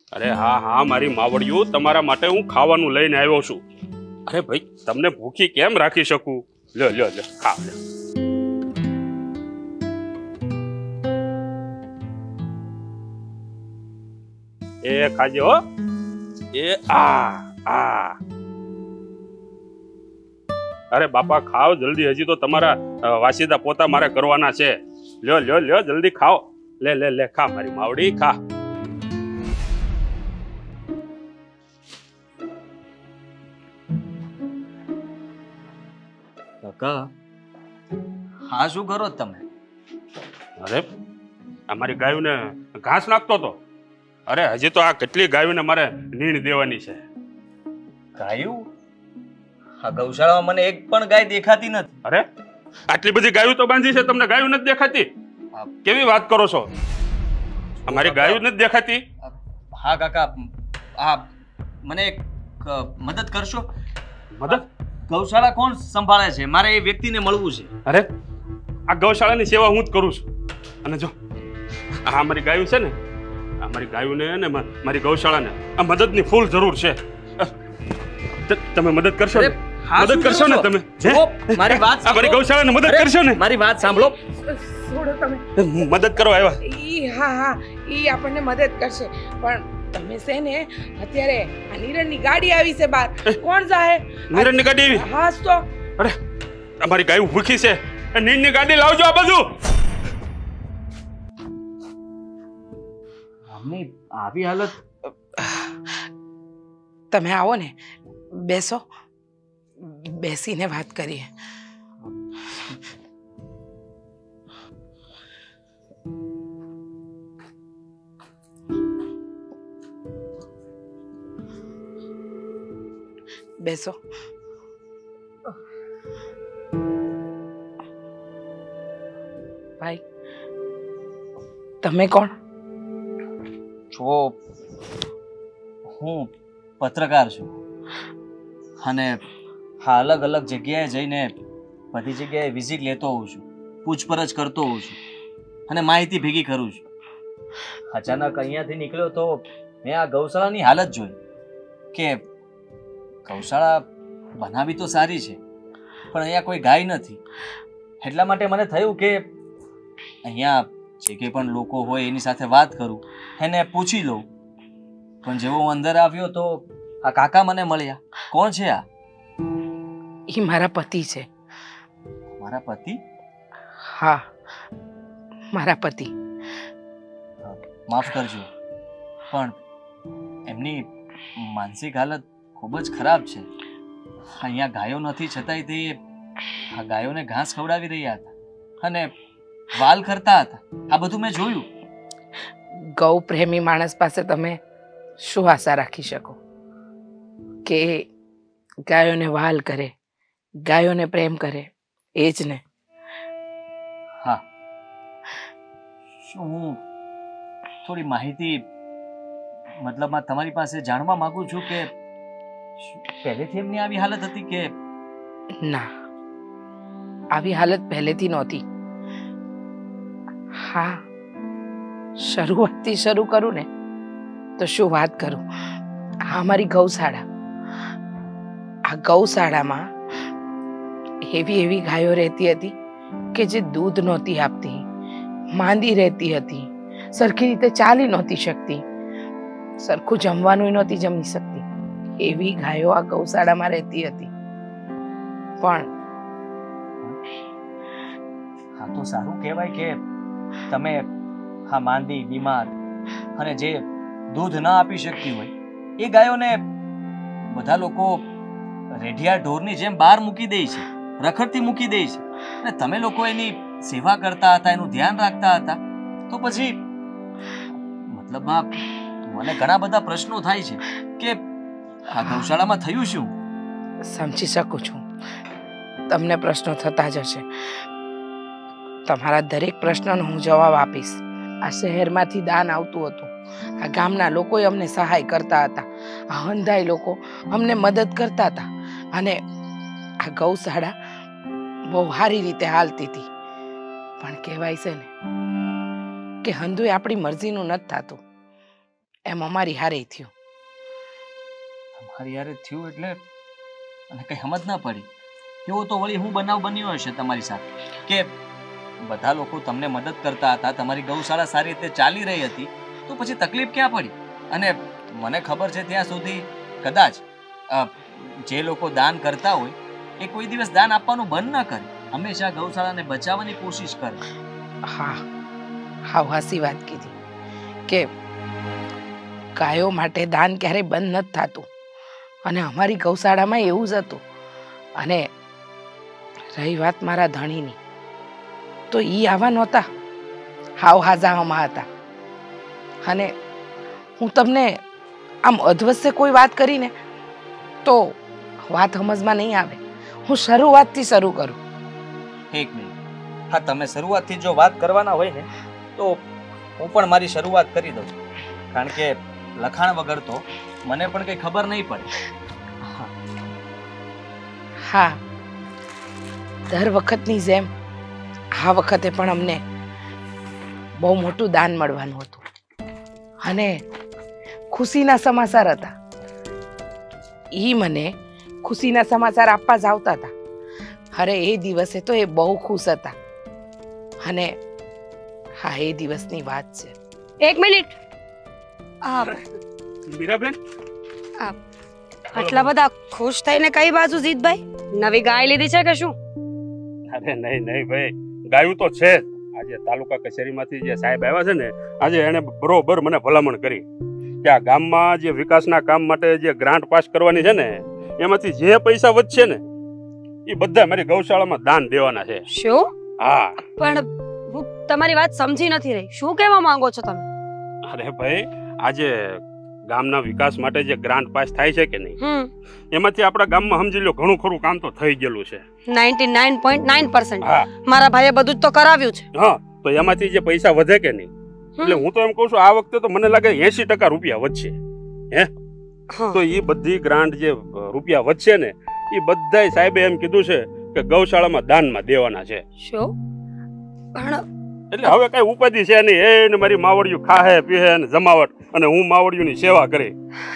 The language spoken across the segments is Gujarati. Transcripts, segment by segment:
અરે હા હા મારી માવડિયું, તમારા માટે હું ખાવાનું લઈને આવ્યો છું. અરે ભાઈ, તમને ભૂખી કેમ રાખી શકું? લ્યો લ્યો લ્યો, ખા લ્યો. એ ખાજો હો. એ આ. અરે બાપા, ખાઓ જલ્દી, હજી તો તમારા વાસીદા પોતા મારે કરવાના છે. લ્યો લ્યો લ્યો, જલ્દી ખાઓ. લે લે લે, ખા મારી માવડી, ખા. કાકા, હા શું કરો તમે? અરે અમારી ગાયોને ઘાસ નાખતો હતો. અરે હજી તો આ કેટલી ગાયોને મારે નીણ દેવાની છે. ગાયું? આ ગૌશાળામાં મને એક પણ ગાય દેખાતી નથી. અરે આટલી બધી ગાયો તો બાંધી છે, તમને ગાયો નથી દેખાતી? કેવી વાત કરો છો? અમારી ગાયો નથી દેખાતી? હા કાકા, હા મને એક મદદ કરશો? મદદ? ગૌશાળા કોણ સંભાળે છે? મારે એ વ્યક્તિને મળવું છે. અરે આ ગૌશાળાની સેવા હું જ કરું છું. અને જો આ મારી ગાયું છે ને, આ મારી ગાયોને ને મારી ગૌશાળાને આ મદદની ફૂલ જરૂર છે. તમે મદદ કરશો ને? મદદ કરશો ને તમે? મારી વાત, મારી ગૌશાળાને મદદ કરશો ને? મારી વાત સાંભળો. છોડો તમે. મદદ કરવા આવ્યા. હા હા, ઈ આપણને મદદ કરશે, પણ તમે છે ને અત્યારે આ નીરણની ગાડી આવી છે બહાર. કોણ જાહે? નીરણની ગાડી આવી? હા તો. અરે અમારી ગાય ભૂખી છે, નીરની ગાડી લાવજો આ બાજુ. અમને આવી હાલત. તમે આવો ને, બેસો, બેસીને વાત કરીએ. બેસો. ભાઈ, તમે કોણ? જો હું પત્રકાર છું અને હા અલગ અલગ જગ્યાએ જઈને બધી જગ્યાએ વિઝિટ લેતો હોઉં છું, પૂછપરછ કરતો હોઉં છું અને માહિતી ભેગી કરું છું. અચાનક અહીંયાથી નીકળ્યો તો મેં આ ગૌશાળાની હાલત જોઈ કે ગૌશાળા બનાવી તો સારી છે પણ અહીંયા કોઈ ગાય નથી. એટલા માટે મને થયું કે અહીંયા જે કંઈ પણ લોકો હોય એની સાથે વાત કરું, એને પૂછી લઉં. પણ જેવો હું અંદર આવ્યો તો આ કાકા મને મળ્યા. કોણ છે આ? એ મારા પતિ છે. મારા પતિ? હા, મારા પતિ. માફ કરજો પણ એમની માનસિક હાલત ખૂબ જ ખરાબ છે. અહીંયા ગાયો નથી છતાંય તે આ ગાયોને ઘાસ ખવડાવી રહ્યા હતા અને વાલ કરતા હતા. આ બધું મેં જોયું. ગૌ પ્રેમી માણસ પાસે તમે શું આશા રાખી શકો કે ગાયોને વાલ કરે, ગાયોને પ્રેમ કરે? એ જ ને. હા, શું હું થોડી માહિતી મતલબમાં તમારી પાસે જાણવા માંગુ છું કે પહેલેથી એમની આવી હાલત હતી કે? ના, આવી હાલત પહેલેથી નહોતી. હા, શરૂઆતથી શરૂ કરું ને તો શું વાત કરું. આ મારી ગૌશાળા. આ ગૌશાળામાં એવી એવી ગાયો રહેતી હતી કે જે દૂધ નહોતી આપતી, માંદી રહેતી હતી, સરખી રીતે ચાલી નહોતી શકતી, સરખું જમવાનું નહોતી જમી શકતી. એવી ગાયો આ ગૌશાળામાં રહેતી હતી. પણ હા તો સારું કહેવાય કે તમે હા માંદી, બીમાર અને જે દૂધ ના આપી શકતી હોય એ ગાયોને બધા લોકો રેઢિયા ઢોરની જેમ બહાર મૂકી દે છે, રખડતી મૂકી દે છે અને તમે લોકો એની સેવા કરતા હતા, એનું ધ્યાન રાખતા હતા. તો પછી મતલબમાં મને ઘણા બધા પ્રશ્નો થાય છે કે આ ગૌશાળામાં થયું શું? સમજી શકું છું, તમને પ્રશ્નો થતા જ હશે. તમારા દરેક પ્રશ્નનો હું જવાબ આપીશ. આ શહેરમાંથી દાન આવતું હતું, આ ગામના લોકોએ અમને સહાય કરતા હતા, આ હંધાઈ લોકો અમને મદદ કરતા હતા અને આ ગૌશાળા બહુ સારી રીતે હાલતી હતી. પણ કહેવાય છે ને કે હંધુય આપણી મરજીનું નથી થતું. એમ અમારી હારે થયું. તમારી યારે થયું એટલે અને કઈ સમજ ના પડી. એવો તો વળી હું બનાવ બન્યો હશે તમારી સાથે કે બધા લોકો તમને મદદ કરતા હતા, તમારી ગૌશાળા સારી રીતે ચાલી રહી હતી, તો પછી તકલીફ ક્યાં પડી? અને મને ખબર છે ત્યાં સુધી કદાચ જે લોકો દાન કરતા હોય એ કોઈ દિવસ દાન આપવાનું બંધ ન કરે, હંમેશા ગૌશાળાને બચાવવાની કોશિશ કરે. હા, હાસી વાત કીધી કે ગાયો માટે દાન ક્યારેય બંધ નથી થતું અને અમારી ગૌશાળામાં એવું જ હતું. અને રહી વાત મારા ધણીની, તો ઈ આવા નહોતા, હાજામાં હતા. અને હું તમને આમ અધવશ્ય કોઈ વાત કરીને તો વાત સમજમાં નહીં આવે. હું શરૂઆતથી શરૂ કરું. એક મિનિટ. હા, તમે શરૂઆતથી જો વાત કરવાના હોય ને તો હું પણ મારી શરૂઆત કરી દઉં, કારણ કે લખાણ વગર તો મને પણ કઈ ખબર નહીં પડે. હા, દર વખતની જેમ આ વખતે પણ અમને બહુ મોટું દાન મળવાનું હતું અને ખુશીના સમાચાર હતા. ઈ મને ખુશીના સમાચાર આપવા જ આવતા હતા. અરે એ દિવસે તો એ બહુ ખુશ હતા. અને હા, એ દિવસની વાત છે. એક મિનિટ. મીરાબેન, આટલા બધા ખુશ થઈને કઈ બાજુ જીતભાઈ? નવી ગાય લીધી છે કે શું? અરે નહીં ભાઈ, ગાયું તો છે જ. આજે તાલુકા કચેરીમાંથી જે સાહેબ આવ્યા છે ને, આજે એને બરોબર મને ભલામણ કરી કે આ ગામમાં જે વિકાસના કામ માટે જે ગ્રાન્ટ પાસ કરવાની છે ને, એમાંથી જે પૈસા વધશે ને એ બધા મારી ગૌશાળામાં દાન દેવાના છે. શું? હા. પણ હું તમારી વાત સમજી નથી રહી. શું કહેવા માંગો છો તમે? અરે ભાઈ, આજે ગામના વિકાસ માટે જે ગ્રાન્ટ પાસ થાય છે કે નહીં, એમાંથી આપણા ગામમાં સમજી લો ઘણું ખરું કામ તો થઈ ગયેલું છે. 99.9%. મારા ભાઈએ બધું જ તો કરાવ્યું છે. હા, તો એમાંથી જે પૈસા વધે કે નહીં, એટલે હું તો એમ કહું છું આ વખતે તો મને લાગે 80% રૂપિયા વધશે. હે, તો એ બધી ગ્રાન્ટ જે રૂપિયા વધશે ને એ બધાય સાહેબે એમ કીધું છે કે ગૌશાળામાં દાનમાં દેવાના છે. શું? પણ એટલે હવે કઈ ઉપાધિ છે નહીં. એને મારી માવડિયું ખાહે પીહે ને જમાવટ, અને હું માવડિયુંની સેવા કરી.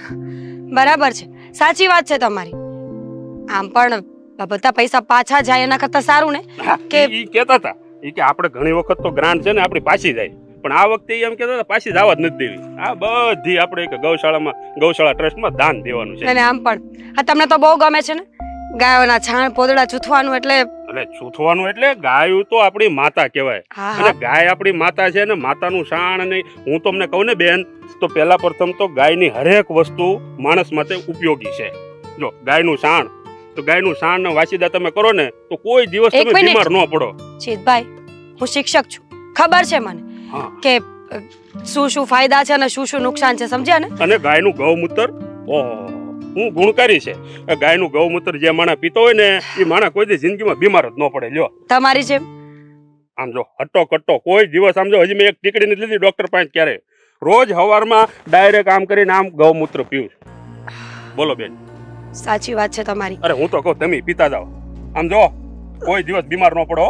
બરાબર છે, સાચી વાત છે તમારી. આમ પણ બધા પૈસા પાછા જાય એના કરતા સારું ને કે ઈ કહેતા હતા કે આપણે ઘણી વખત તો ગ્રાન્ટ છે ને આપણી પાછી જાય, પણ આ વખતે એમ કહેતા હતા પાછી જવા જ નથી દેવી. આ બધી આપણે એક ગૌશાળા ટ્રસ્ટમાં દાન દેવાનું છે. અને આમ પણ આ તમને તો બહુ ગમે છે ને ગાયોના છાણ પોદડા ચૂથવાનું. એટલે ચૂથવાનું એટલે ગાયું તો આપણી માતા કહેવાય. અને ગાય આપણી માતા છે ને માતાનું શાણ. અને હું તમને કહું ને બેન, તો પહેલા પ્રથમ તો ગાયની હરેક વસ્તુ માણસ માટે ઉપયોગી છે. જો ગાયનું શાણ, તો ગાયનું શાણ ને વાસીદા તમે કરો ને તો કોઈ દિવસ તમે બીમાર ન પડો. જીતભાઈ, હું શિક્ષક છું, ખબર છે મને કે શું શું ફાયદા છે અને શું શું નુકસાન છે, સમજ્યા ને? અને ગાયનું ગૌમૂત્ર, ઓહો, હું ગુણકારી છે. ગાયનું ગૌમૂત્ર જે માણસ પીતો હોય ને એ માણસ કોઈ દી જિંદગીમાં બીમાર જ ન પડે. લ્યો તમારી જેમ આમ જો હટ્ટો કટ્ટો કોઈ દિવસ આમ જો, હજી મેં એક ટીકડી નથી લીધી ડોક્ટર પાસે ક્યારે, રોજ સવારમાં ડાયરેક્ટ આમ કરીને આમ ગૌમૂત્ર પીવું. બોલો બેન, સાચી વાત છે તમારી. અરે હું તો કહું તમે પીતા જાઓ. આમ જો કોઈ દિવસ બીમાર ન પડો.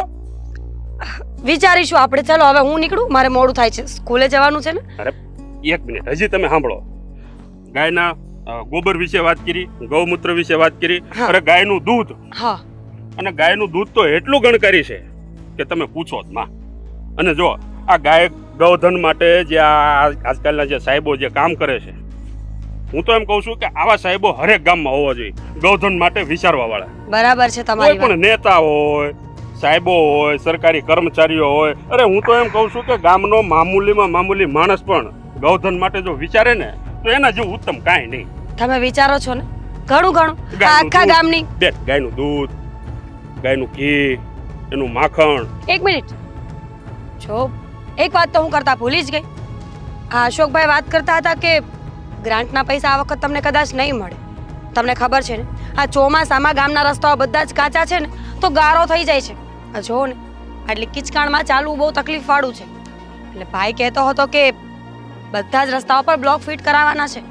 વિચારીશું આપણે. ચાલો હવે હું નીકળું, મારે મોડું થાય છે, સ્કૂલે જવાનું છે ને. અરે એક મિનિટ, હજી તમે સાંભળો. ગાયના ગોબર વિશે વાત કરી, ગૌમૂત્ર વિશે વાત કરી, અરે ગાયનું દૂધ. હા, અને ગાયનું દૂધ તો એટલું ગણકારી છે કે તમે પૂછો જ માં. અને જો આ ગાય ગૌધન માટે જે આજકાલના જે સાહેબો જે કામ કરે છે, હું તો એમ કહું છું કે આવા સાહેબો હરેક ગામમાં હોવા જોઈએ, ગૌધન માટે વિચારવા વાળા. બરાબર છે તમારી કોઈ પણ નેતા હોય, સાહેબો હોય, સરકારી કર્મચારીઓ હોય, અરે હું તો એમ કહું છું કે ગામનો મામૂલીમાં મામૂલી માણસ પણ ગૌધન માટે જો વિચારે ને તો એના જેવું ઉત્તમ કાંઈ નહીં. તમે વિચારો છો ને ઘણું ઘણું. આખા ગામની ગાયનું દૂધ, ગાયનું ઘી, એનું માખણ. એક મિનિટ, જો એક વાત તો હું કરતા ભૂલી જ ગઈ. આ અશોકભાઈ વાત કરતા હતા કે ગ્રાન્ટના પૈસા આ વખત તમને કદાચ નહીં મળે. તમને ખબર છે ને આ ચોમાસામાં ગામના રસ્તાઓ બધા જ કાચા છે ને તો ગારો થઈ જાય છે. જો ને આટલી કિચકાણમાં ચાલવું બહુ તકલીફ વાળું છે. એટલે ભાઈ કહેતો હતો કે બધા જ રસ્તાઓ પર બ્લોક ફિટ કરાવવાના છે.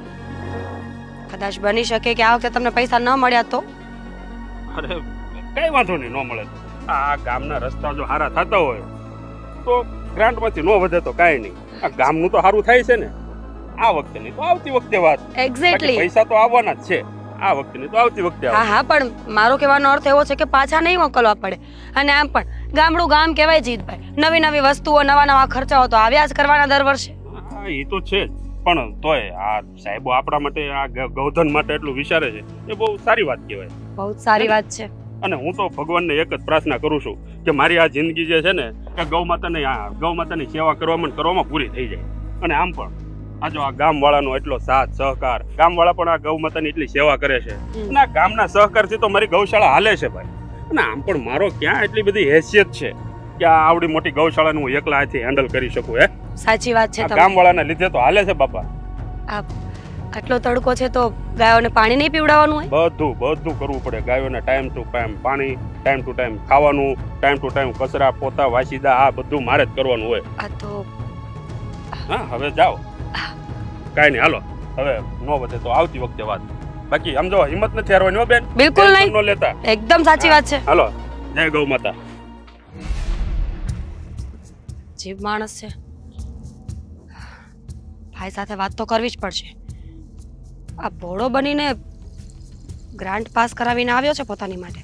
કદાચ બની શકે કે આ વખતે તમને પૈસા ન મળ્યા તો? અરે કઈ વાંધો નહીં, ન મળે તો. આ ગામના રસ્તા જો સારા થતા હોય તો ગ્રાન્ટમાંથી ન વધે તો કાંઈ નહીં. આ ગામનું તો સારું થાય છે ને. આ વખતે નહીં તો આવતી વખતે વાત. બાકી એક્ઝેક્ટલી. પૈસા તો આવવાના જ છે. આ વખતે નહીં તો આવતી વખતે હા આવશે. હા, પણ મારો કહેવાનો અર્થ એવો છે કે પાછા નહીં મોકલવા પડે. અને આમ પણ ગામડું ગામ કહેવાય જીતભાઈ. નવી નવી વસ્તુઓ, નવા નવા ખર્ચાઓ તો આવ્યા જ કરવાના દર વર્ષે. હા એ તો છે જ. પણ તોય આ સાહેબો આપણા માટે આ ગૌધન માટે એટલું વિચારે છે એ બહુ સારી વાત કહેવાય. બહુ જ સારી વાત છે. અને હું તો ભગવાનને એક જ પ્રાર્થના કરું છું કે મારી આ જિંદગી જે છે ને એ ગૌ માતાની સેવા કરવામાં પૂરી થઈ જાય. અને આમ પણ આ જો આ ગામવાળાનો એટલો સાથ સહકાર, ગામવાળા પણ આ ગૌ માતાની એટલી સેવા કરે છે અને આ ગામના સહકારથી તો મારી ગૌશાળા હાલે છે ભાઈ. અને આમ પણ મારો ક્યાં એટલી બધી હેસિયત છે કે આ આવડી મોટી ગૌશાળાનું હું એકલા હાથે હેન્ડલ કરી શકું. હે, સાચી વાત છે. આ ગામવાળાના લીધે તો હાલે છે બાપા. આટલો તડકો છે તો ગાયોને પાણી નહીં પીવડાવવાનું હોય? બધું કરવું પડે. ગાયોને ટાઈમ ટુ ટાઈમ પાણી, ટાઈમ ટુ ટાઈમ ખાવાનું, ટાઈમ ટુ ટાઈમ કચરા પોતા વાસીદા આ બધું મારે જ કરવાનું હોય. આ તો હા હવે જાઓ, કાંઈ નહીં, હાલો હવે નો વધે તો આવતી વખતે વાત. બાકી આમ જો હિંમત નથી હારવાની હો બેન. બિલકુલ નહીં. ન લેતા. એકદમ સાચી વાત છે. હાલો, જય ગૌ માતા. જીવ માણસ છે. ભાઈ સાથે વાત તો કરવી જ પડશે. આ ભોળો બનીને ગ્રાન્ટ પાસ કરાવીને આવ્યો છે પોતાની માટે.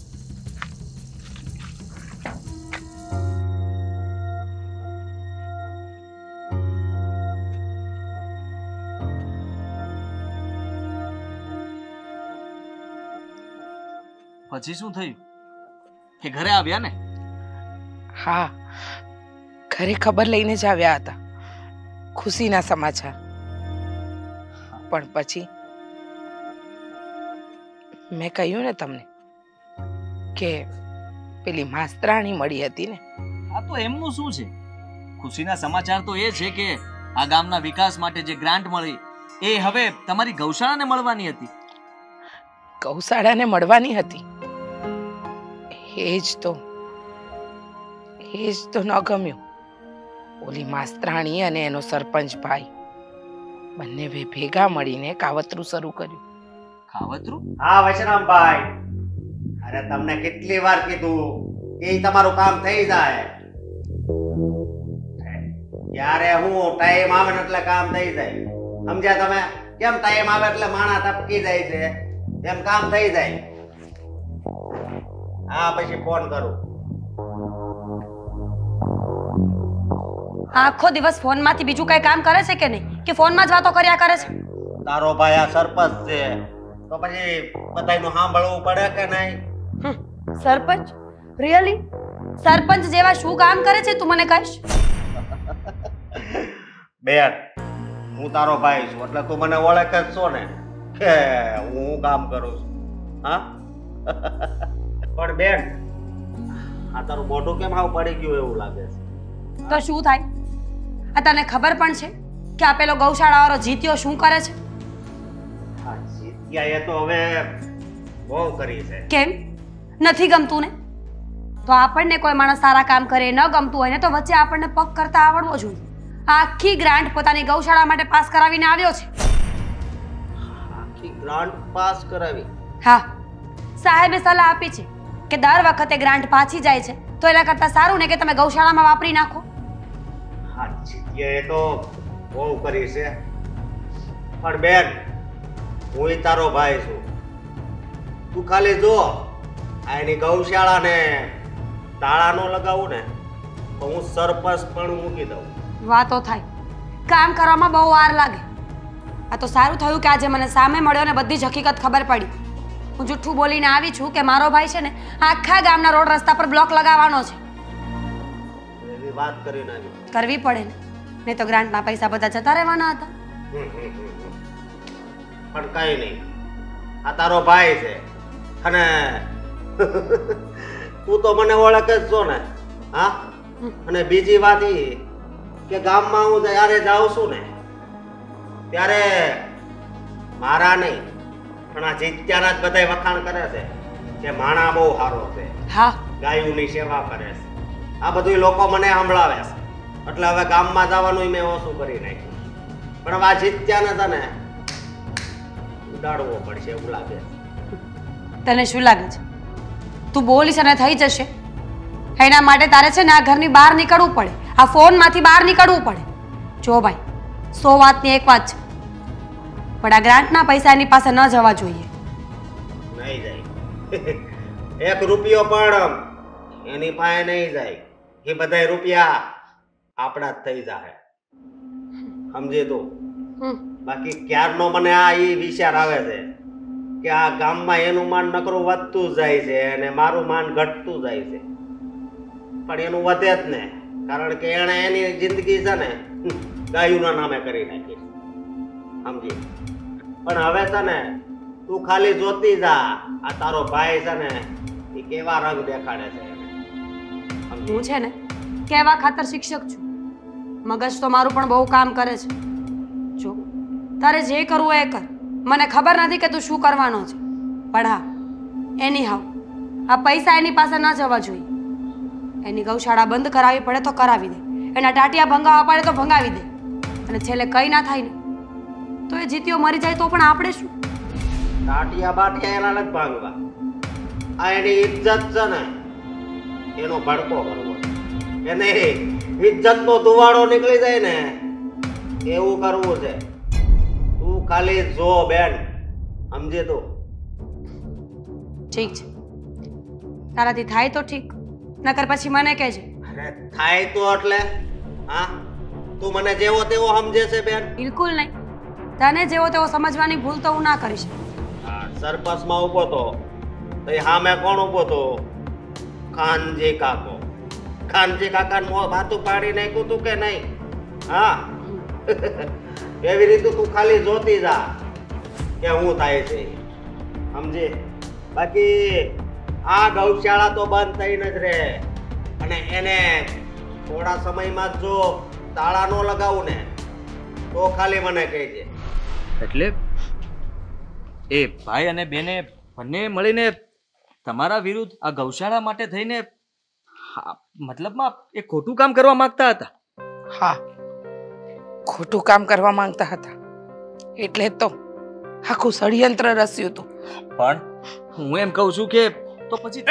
પછી શું થયું કે ઘરે આવ્યા ને? હા, ઘરે ખબર લઈને જ આવ્યા હતા, ખુશીના સમાચાર. પણ પછી મેં કહ્યું ને તમને કે પેલી માસ્તરાણી મળી હતી ને. આ તો એમનું શું છે? ખુશીના સમાચાર તો એ છે કે આ ગામના વિકાસ માટે જે ગ્રાન્ટ મળી એ હવે તમારી ગૌશાળાને મળવાની હતી. ગૌશાળાને મળવાની હતી એ જ તો ન ગમ્યું. ઓલી માસ્તરાણી અને એનો સરપંચ ભાઈ બંને ભેગા મળીને કાવતરું શરૂ કર્યું. કાવતરું? હા વૈષ્ણવભાઈ, અરે તમને કેટલી વાર કીધું કે તમારું કામ થઈ જાય. યારે હું ટાઈમ આવે એટલે કામ થઈ જાય. સમજ્યા તમે? કેમ ટાઈમ આવે એટલે માણા ટપકી જાય છે એમ કામ થઈ જાય. હા પછી ફોન કરું. આખો દિવસ ફોનમાંથી બીજું કઈ કામ કરે છે કે નહીં, કે ફોનમાં જ વાતો કર્યા કરે છે? તારો ભાઈ આ સરપંચ છે તો પછી બધાયનું સાંભળવું પડે કે નહીં? સરપંચ? રિયલી? સરપંચ જેવા શું કામ કરે છે તું મને કહીશ? બેન, હું તારો ભાઈ છું એટલે તું મને ઓળખે જ છો ને કે હું કામ કરું છું. હા પણ બેન, આ તારું મોઢું કેમ આવું પડી ગયું એવું લાગે છે? તો શું થાય? આ તને ખબર પણ છે કે આ પેલો ગૌશાળાવાળો જીત્યો શું કરે છે? હા, જીત્યા એ તો હવે બહુ કરી છે. કેમ નથી ગમતું ને? તો આપણને કોઈ માણસ સારા કામ કરે ન ગમતું હોય ને તો વચ્ચે આપણને પગ કરતા આવડવો જોઈએ. આખી ગ્રાન્ટ પોતાની ગૌશાળા માટે પાસ કરાવીને આવ્યો છે. આખી ગ્રાન્ટ પાસ કરાવી? હા, સાહેબે સલાહ આપી છે કે દર વખતે ગ્રાન્ટ પાછી જાય છે તો એના કરતા સારું ને કે તમે ગૌશાળામાં વાપરી નાખો. હા, જીત્યા એ તો બહુ કરી છે પણ બેન, હું તારો ભાઈ છું. તું ખાલી જો આ એની ગૌશાળાને તાળા નો લગાવું ને તો હું સરપંચ પણ મૂકી દઉં. વાતો થાય, કામ કરવામાં બહુ વાર લાગે. આ તો સારું થયું કે આજે મને સામે મળ્યો ને બધી જ હકીકત ખબર પડી. હું જુઠ્ઠું બોલીને આવી છું કે મારો ભાઈ છે ને આખા ગામના રોડ રસ્તા પર બ્લોક લગાવવાનો છે. એવી વાત કરીને આવી. કરવી પડે ને, નહીં તો ગ્રાન્ટના પૈસા બધા જતા રહેવાના હતા. પણ કઈ નહીં, આ તારો ભાઈ છે અને તું તો મને ઓળખે જ છો ને. હા, અને બીજી વાત એ કે ગામમાં હું જ્યારે જાઉં છું ને ત્યારે મારા નહીં પણ આ જીત્યાના જ બધા વખાણ કરે છે કે માણા બહુ સારો છે, હા, ગાયોની સેવા કરે છે. આ બધું લોકો મને સંભળાવે છે એટલે હવે ગામમાં જવાનું મેં ઓછું કરી નાખ્યું. પણ હવે આ જીત્યાને તને ઉડાડવો પડશે એવું લાગે છે. તને શું લાગે છે તું બોલીશ અને થઈ જશે? એના માટે તારે છે ને આ ઘરની બહાર નીકળવું પડે, આ ફોનમાંથી બહાર નીકળવું પડે. જો ભાઈ, 100 વાતની એક વાત છે, પણ આ ગ્રાન્ટના પૈસા એની પાસે ન જવા જોઈએ. નહીં જાય. 1 રૂપિયો પણ એની પાસે નહીં જાય. એ બધાય રૂપિયા આપણા જ થઈ જાય. સમજે તું? બાકી ક્યારનો મને આ ઈ વિચાર આવે છે કે આ ગામમાં એનું માન નકરું વધતું જાય છે અને મારું માન ઘટતું જાય છે. પણ એનું વધે જ ને, કારણ કે એણે એની જિંદગી છે ને ગાયુંના નામે કરી નાખી. સમજી? પણ હવે છે ને તું ખાલી જોતી જા, આ તારો ભાઈ છે ને એ કેવા રંગ દેખાડે છે. હું છે ને કહેવા ખાતર શિક્ષક છું, મગજ તો મારું પણ બહુ કામ કરે છે. જો તારે જે કરવું એ કર, મને ખબર નથી કે તું શું કરવાનો છે, પણ હા એની હાવ આ પૈસા એની પાસે ન જવા જોઈએ. એની ગૌશાળા બંધ કરાવવી પડે તો કરાવી દે, એના ટાટિયા ભંગાવવા પડે તો ભંગાવી દે, અને છેલ્લે કંઈ ના થાય ને તો એ જીતીઓ મરી જાય તો પણ આપણે શું? ટાટિયા બાટિયા એના નથી ભાંગવા. આ એની ઇજ્જત છે ને એનો ભડકો કરવો. એને ઇજ્જતનો ધુવાડો નીકળી જાય ને એવું કરવું છે. તું ખાલી જો બેન, સમજે તું? ઠીક છે, તારાથી થાય તો ઠીક, નકર પછી મને કહેજે. અરે થાય તો એટલે હા, તું મને જેવો તેવો સમજે છે બેન? બિલકુલ નહીં, તને જેવો તેવો સમજવાની ભૂલ તો હું ના કરીશ. હા, સરપસમાં ઊભો તો સામે કોણ ઊભો તો? ખાનજી કાકો. ખાનજી કાકાને માથું પાડી નાખ્યું તું કે નહીં? હા. એવી રીતે તું ખાલી જોતી જા કે હું થાય છે, સમજે? બાકી આ ગૌશાળા તો બંધ થઈને જ રહે, અને એને થોડા સમયમાં જો તાળા ન લગાવું ને તો ખાલી મને કહેજે. એટલે એ ભાઈ અને બેને બંને મળીને તમારા વિરુદ્ધ આ ગૌશાળા માટે થઈને મતલબમાં એ ખોટું કામ કરવા માંગતા હતા? હા, ખોટું કામ કરવા માંગતા હતા, એટલે તો આખું ષડયંત્ર રચ્યું હતું. પણ હું એમ કહું છું કે તો પછી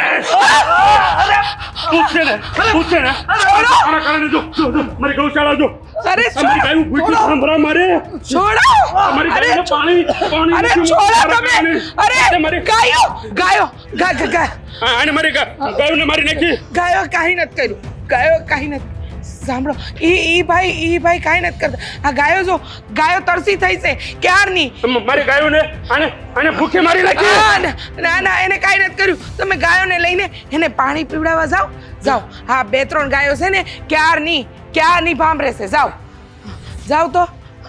મારી ગૌશાળા જો, અરે મારી ગાયું ભૂખી સાંભળા મારે. છોડો! મારી ગાયને પાણી અરે છોડો તમે! અરે ગાયો ગાયો આને મારી ગાયોને મારી નાખી. ગાયો કાંઈ નથી કર્યું, ગાયો કાંઈ નથી. સાંભળો, ઈ ભાઈ કાંઈ નથી કરતા. આ ગાયો જો, ગાયો તરસી થઈ છે ક્યારની. મારી ગાયોને આને ભૂખે મારી નાખી. ના, એને કાંઈ નથી કર્યું. તમે ગાયોને લઈને એને પાણી પીવડાવવા જાઓ. હા, 2-3 ગાયો છે ને ક્યારની ભાંભરે છે. જાઓ તો.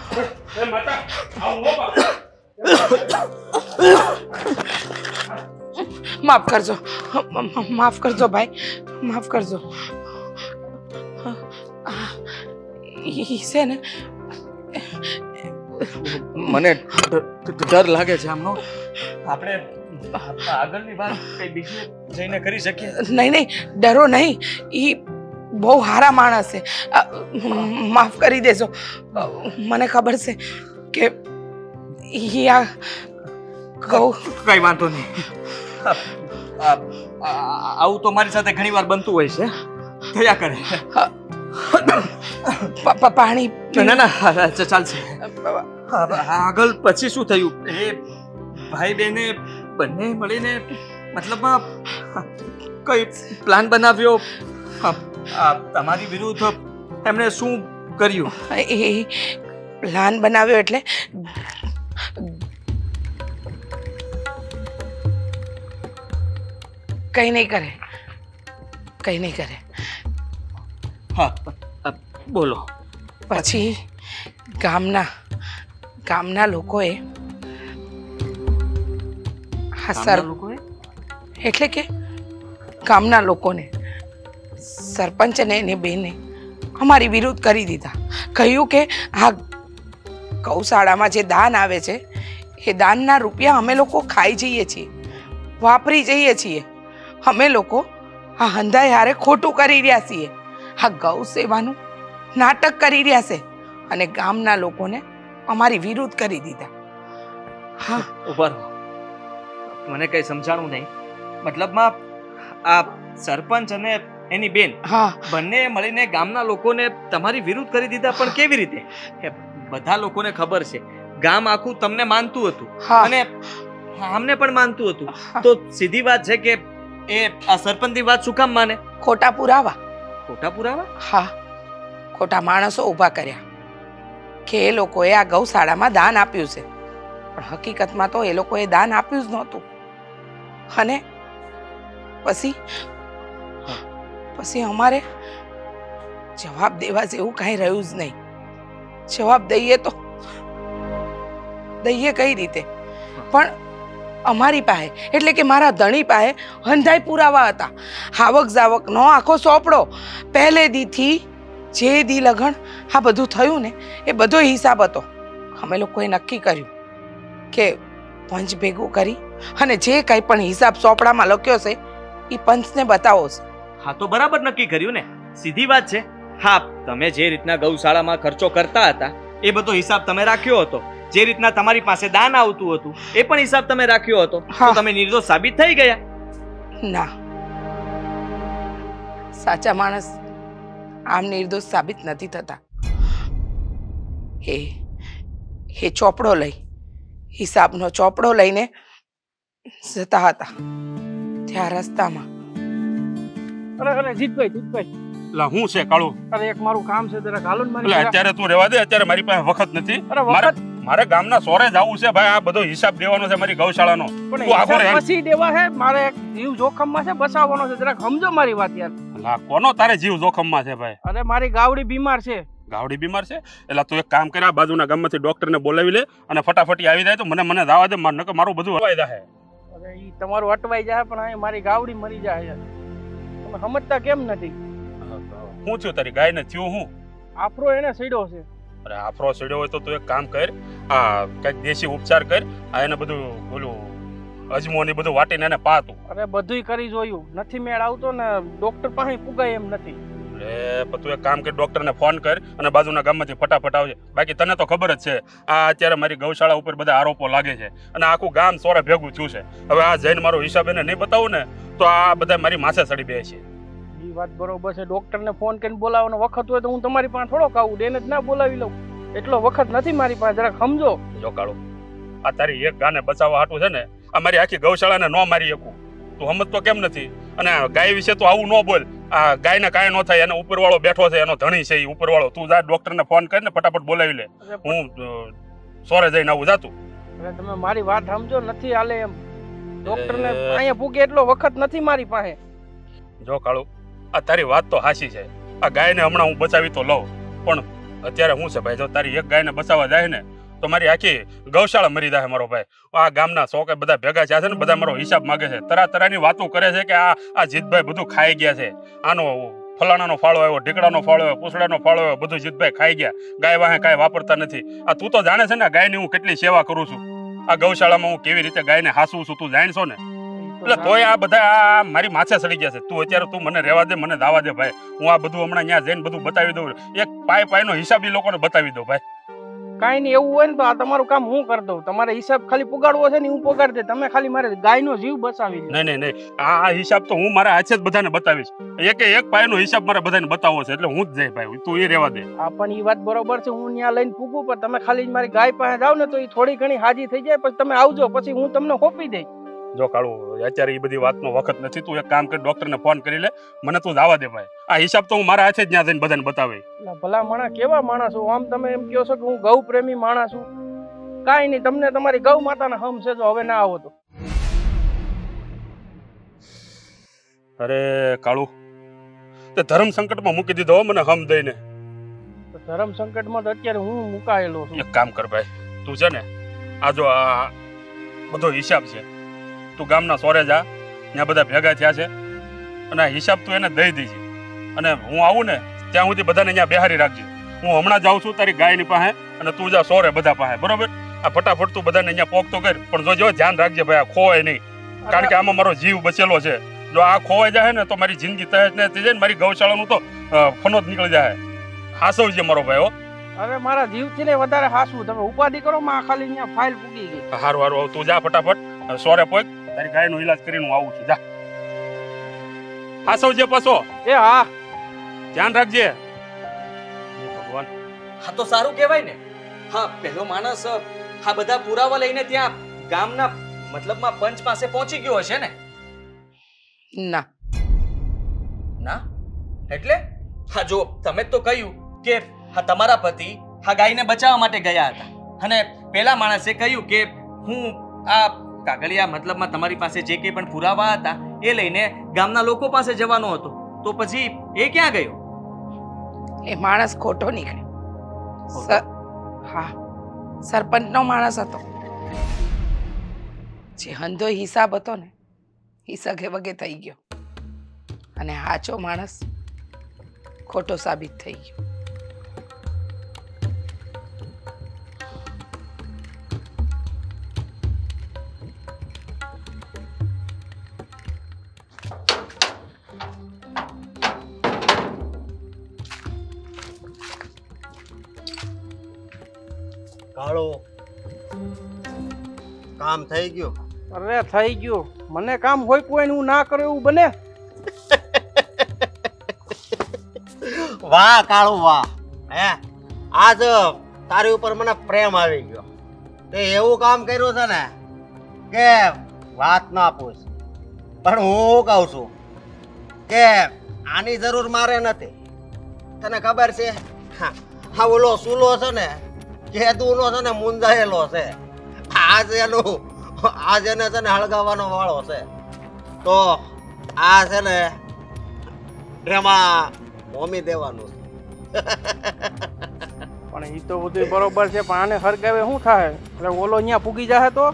માફ કરજો ભાઈ, માફ કરજો. ઈ છે ને મને ડર લાગે છે આમનો. આપણે આગળની વાત કઈ બીજી જઈને કરી શકીએ? નહીં, ડરો નહીં. ઈ બહુ સારા માણસ છે. માફ કરી દેજો. મને ખબર છે કે ઈ આ કઈ વાંધો નહીં. આવું તો મારી સાથે ઘણી વાર બનતું હોય છે, થયા કરે. પાણી ના ચાલશે. આગળ પછી શું થયું? એ ભાઈ બેને બંને મળીને મતલબમાં કઈ પ્લાન બનાવ્યો તમારી વિરુદ્ધ? એમણે શું કર્યું? એ પ્લાન બનાવ્યો એટલે કઈ નહીં કરે. હા, બોલો. પછી ગામના લોકોએ એટલે કે ગામના લોકોને સરપંચને અને બેને અમારી વિરુદ્ધ કરી દીધા. કહ્યું કે આ ગૌશાળામાં જે દાન આવે છે એ દાનના રૂપિયા અમે લોકો ખાઈ જઈએ છીએ, વાપરી જઈએ છીએ. અમે લોકો આ હંધાઈ હારે ખોટું કરી રહ્યા છીએ. આ ગૌ સેવાનું નાટક કરી રહ્યા છે અને ગામના લોકોને અમારી વિરુદ્ધ કરી દીધા. હા, ઉભા રહો. મને કઈ સમજાણું નહીં. મતલબમાં આ સરપંચ અને એની બેન હા, બંને મળીને ગામના લોકોને તમારી વિરુદ્ધ કરી દીધા. પણ કેવી રીતે? બધા લોકોને ખબર છે, ગામ આખું તમને માનતું હતું હા. અને અમને પણ માનતું હતું. તો સીધી વાત છે કે એ આ સરપંચની વાત શું કામ માને? ખોટા પુરાવા. ખોટા પુરાવા? હા, ખોટા માણસો ઊભા કર્યા કે એ લોકોએ આ ગૌશાળામાં દાન આપ્યું છે, પણ હકીકતમાં તો એ લોકોએ દાન આપ્યું જ નહોતું. અને પછી અમારે જવાબ દેવા જેવું કાંઈ રહ્યું જ નહીં. જવાબ દઈએ તો દઈએ કઈ રીતે? પણ અમારી પાસે એટલે કે મારા ધણી પાસે હંધાઈ પુરાવા હતા. આવક જાવકનો આખો ચોપડો, પહેલે દીથી જે દી લગન આ બધું થયું ને એ બધો હિસાબ હતો. અમે લોકોએ નક્કી કર્યું કે પંચ ભેગું કરી અને જે કંઈ પણ હિસાબ ચોપડામાં લખ્યો છે એ પંચને બતાવો છે. હા, તો બરાબર નક્કી કર્યું ને. સીધી વાત છે. હા, તમે જે રીતના ગૌશાળામાં ખર્ચો કરતા હતા એ બધો હિસાબ તમે રાખ્યો હતો. જે રીતના તમારી પાસે દાન આવતું હતું એ પણ હિસાબ તમે રાખ્યો હતો. તો તમે નિર્દોષ સાબિત થઈ ગયા. ના, સાચા માણસ આમ નિર્દોષ સાબિત નથી થતા. એ ચોપડો લઈ, હિસાબનો ચોપડો લઈને જતા હતા ત્યાં રસ્તામાં. અરે જીતભાઈ લા હું છે કાળુ? અરે એક મારું કામ છે જરા હાલો ને મારી એટલે ઘરે. અત્યારે તું રહેવા દે, અત્યારે મારી પાસે વખત નથી. અરે વખત મારે ગામના સોરે જવું છે ભાઈ. આ બધો હિસાબ દેવાનો છે મારી ગૌશાળાનો. પણ તું આગો રહે. હિસાબ પછી દેવા છે, મારે એક જીવ જોખમમાં છે, બચાવવાનો છે, જરાક સમજો મારી વાત યાર. લા કોનો તારે જીવ જોખમમાં છે ભાઈ? અરે મારી ગાવડી બીમાર છે. ગાવડી બીમાર છે? એટલે તું એક કામ કરે, આ બાજુના ગામમાંથી ડોક્ટરને બોલાવી લે અને ફટાફટી આવી જાય તો મને દાવા દે. નકર મારું બધું હવાઈ જાય. અરે ઈ તમારું અટવાઈ જાય, પણ અહીં મારી ગાવડી મરી જાય યાર. તમે સમજતા કેમ નથી? શું થયું તારી ગાયને? થયું હું? આફરો એને સડ્યો છે. અરે આફરો સીડ્યો હોય તો તું એક કામ કર, આ કઈક દેશી ઉપચાર કર. આ એને બધું બોલું અજમો ને બધું વાટીને એને પાતું. અરે બધુંય કરી જોયું, નથી મેળ આવતો ને ડોક્ટર પાસે પુગાય એમ નથી. એટલે તું એક કામ કર, ડોક્ટરને ફોન કર અને બાજુના ગામમાંથી ફટાફટ આવજે. બાકી તને તો ખબર જ છે આ અત્યારે મારી ગૌશાળા ઉપર બધા આરોપો લાગે છે અને આખું ગામ સોરે ભેગું થયું છે. હવે આ જઈને મારો હિસાબ એને નહીં બતાવું ને તો આ બધા મારી માથે ચડી બે છે. ઈ વાત બરોબર છે. ડોક્ટરને ફોન કરીને બોલાવવાનો વખત હોય તો હું તમારી પાસે થોડોક આવું, એને જ ના બોલાવી લઉં. એટલો વખત નથી મારી પાસે, જરાક સમજો. જો કાળો, આ તારી એક ગાને બચાવવા હાટું છે ને આ મારી આખી ગૌશાળાને ન મારી શકું. તું સમજતો કેમ નથી? અને આ ગાય વિશે તો આવું ન બોલ. આ ગાયને કાંઈ ન થાય, એનો ઉપરવાળો બેઠો છે, એનો ધણી છે એ ઉપરવાળો. તું જા ડોક્ટરને ફોન કરીને ફટાફટ બોલાવી લે. હું સોરે જઈને આવું જાતું. અરે તમે મારી વાત સમજો, નથી હાલે એમ. ડોક્ટરને અહીંયા પૂગે એટલો વખત નથી મારી પાસે. જો કાળુ, આ તારી વાત તો હાચી છે. આ ગાયને હમણાં હું બચાવી તો લઉં, પણ અત્યારે શું છે ભાઈ, જો તારી એક ગાયને બચાવવા જાય ને તો મારી આખી ગૌશાળા મરી જાય મારો ભાઈ. આ ગામના સોકે બધા ભેગા થયા છે ને, બધા મારો હિસાબ માગે છે. તરાની વાતો કરે છે કે આ જીતભાઈ બધું ખાઈ ગયા છે. આનો ફલાણાનો ફાળો આવ્યો, ઢીકડાનો ફાળો આવ્યો, પૂછડાનો ફાળો આવ્યો, બધું જીતભાઈ ખાઈ ગયા. ગાય વાહે કાંઈ વાપરતા નથી. આ તું તો જાણે છે ને ગાયની હું કેટલી સેવા કરું છું. આ ગૌશાળામાં હું કેવી રીતે ગાયને હાસું છું તું જાણશો ને. એટલે તોય આ બધા મારી માથે ચડી ગયા છે. તું મને રહેવા દે, મને દાવા દે ભાઈ. હું આ બધું હમણાં ત્યાં જઈને બધું બતાવી દઉં. એક પાયનો હિસાબ એ લોકોને બતાવી દઉં ભાઈ. કાંઈ નહીં, એવું હોય ને તો આ તમારું કામ હું કરી દઉં. તમારે હિસાબ ખાલી પુગાડવો છે ને હું પુગાડી દે. તમે ખાલી મારે ગાયનો જીવ બચાવી દો. નહીં. આ હિસાબ તો હું મારા હાથે જ બધાને બતાવીશ. એક પાયનો હિસાબ મારે બધાને બતાવવો છે એટલે હું જ જઈ ભાઈ. તું એ રહેવા દે. આ પણ એ વાત બરોબર છે, હું ત્યાં લઈને પૂગું, પણ તમે ખાલી મારી ગાય પાસે જાવ ને તો એ થોડી ઘણી હાજી થઈ જાય. પછી તમે આવજો, પછી હું તમને સોંપી દઈ. જો કાળુ, અત્યારે એ બધી વાતનો વખત નથી. તું એક કામ કર, ડોક્ટરને ફોન કરી લે, મને તું જવા દે ભાઈ. આ હિસાબ તો હું મારા હાથે જ ત્યાં જઈને બધાને બતાવે. ભલા માણસ કેવા માણસ છો? આમ તમે એમ કહો છો કે હું ગૌ પ્રેમી માણસ છું. કાંઈ નહીં, તમને તમારી ગૌ માતાના હમ છે. જો હવે ના આવો તો. અરે કાળુ, તે ધર્મ સંકટમાં મૂકી દીધો મને હમ દઈને. ધર્મ સંકટમાં તો અત્યારે હું મુકાયેલો છું. એક કામ કર ભાઈ, તું છે ને આ જો આ બધો હિસાબ છે, તું ગામના સોરે જા, ત્યાં બધા ભેગા થયા છે અને આ હિસાબ તું એને દઈ દીધી. અને હું આવું ને ત્યાં સુધી બધાને અહીંયા બેહારી રાખજે. હું હમણાં જાઉં છું તારી ગાયની પાસે અને તું જા સોરે બધા પાસે, બરોબર? આ ફટાફટ તું બધાને અહીંયા પોકતો કર, પણ જો ધ્યાન રાખજે ભાઈ, આ ખોવાય નહીં. કારણ કે આમાં મારો જીવ બચેલો છે. જો આ ખોવાઈ જાય ને તો મારી જિંદગી તહેજ ને થઈ જાય ને, મારી ગૌશાળાનું તો ફનો જ નીકળી જાય. હાસવજે મારો ભાઈ. હો, અરે મારા જીવથી ને વધારે હાસવું. તમે ઉપાધિ કરો, માં ખાલી અહીંયા ફાઇલ પૂગી ગઈ. હારું તું જા ફટાફટ સોરે પોક, તારી ગાયનો ઈલાજ કરીને હું આવું છું. જા, હાસવજે પાછો. એ હા, ધ્યાન રાખજે. ભગવાન, હા તો સારું કહેવાય ને. હા પહેલો માણસ આ બધા પુરાવા લઈને ત્યાં ગામના મતલબમાં પંચ પાસે પહોંચી ગયો હશે ને? ના, ના એટલે હા જો તમે તો કહ્યું કે હા તમારા પતિ આ ગાયને બચાવવા માટે ગયા હતા અને પેલા માણસે કહ્યું કે હું આ કાગળિયા મતલબમાં તમારી પાસે જે કંઈ પણ પુરાવા હતા એ લઈને ગામના લોકો પાસે જવાનો હતો, તો પછી એ ક્યાં ગયો? એ માણસ ખોટો નીકળ્યો. હા, સરપંચનો માણસ હતો. જે હંધો હિસાબ હતો ને એ સગે વગે થઈ ગયો અને સાચો માણસ ખોટો સાબિત થઈ ગયો. કાળો કામ થઈ ગયું? અરે થઈ ગયું. મને કામ હોય કોઈ હું ના કરું એવું બને? વાહ કાળું વાહ, હે આજ તારી ઉપર મને પ્રેમ આવી ગયો. તે એવું કામ કર્યું છે ને કે વાત ના પૂછ. પણ હું કહું છું કે આની જરૂર મારે નથી. તને ખબર છે હા ઓલો સુલો છે ને કેદુનો છે ને મુંજાયેલો છે. આજ એને છે ને હળગાવાનો વાળો છે. તો આ છે ને એમાં મોમી દેવાનું છે. પણ એ તો બધું બરોબર છે, પણ આને હરગાવે શું થાય? એટલે ઓલો અહીંયા પૂગી જાય તો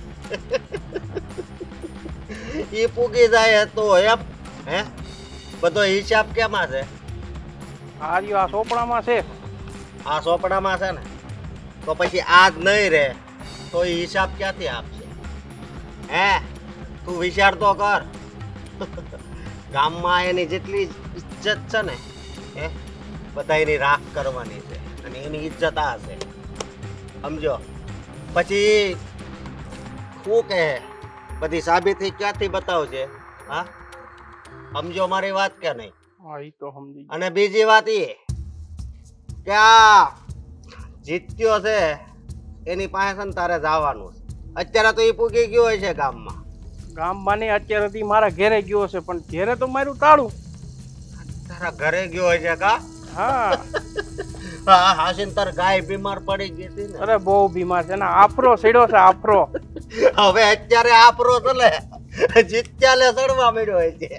ઈ પૂગી જાય તો એમ હે બધો હિસાબ કેમાં છે? આ રહ્યો આ ચોપડામાં છે. આ ચોપડામાં છે ને તો પછી આજ નહીં રહે તો એ હિસાબ ક્યાંથી આપશે? હે તું વિચાર તો કર. ગામમાં એની જેટલી ઇજ્જત છે ને હે બધા એની રાખ કરવાની છે અને એની ઇજ્જત આ છે, સમજો. પછી શું કહે બધી સાબિતી ક્યાંથી બતાવશે? હા સમજો મારી વાત કે નહીં? હા એ તો સમજી. અને બીજી વાત એ કે આ જીત્યો છે એની પાસે છે ને તારે જવાનું છે. અત્યારે તો એ પૂગી ગયો હોય છે ગામમાં. ગામમાં ને અત્યારેથી મારા ઘરે ગયો છે, પણ ઘરે તો મારું તાળું. તારા ઘરે ગયો હોય છે કા? હા હા હાસીન તાર ગાય બીમાર પડી ગઈ હતી ને? અરે બહુ બીમાર છે ને, આફરો સડ્યો છે આફરો. હવે અત્યારે આપરો ચલે જીત્યાલે સડવા મળ્યો હોય છે.